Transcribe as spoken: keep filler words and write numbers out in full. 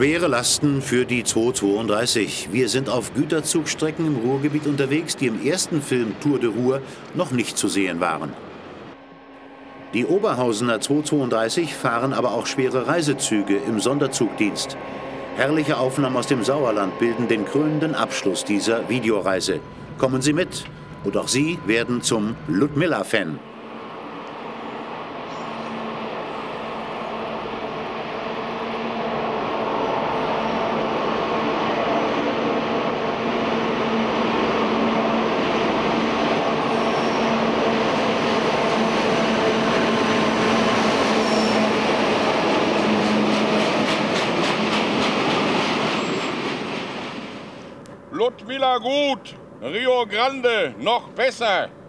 Schwere Lasten für die zweihundertzweiunddreißig. Wir sind auf Güterzugstrecken im Ruhrgebiet unterwegs, die im ersten Film Tour de Ruhr noch nicht zu sehen waren. Die Oberhausener zweihundertzweiunddreißig fahren aber auch schwere Reisezüge im Sonderzugdienst. Herrliche Aufnahmen aus dem Sauerland bilden den krönenden Abschluss dieser Videoreise. Kommen Sie mit und auch Sie werden zum Ludmilla-Fan. Ludmilla gut, Rio Grande noch besser.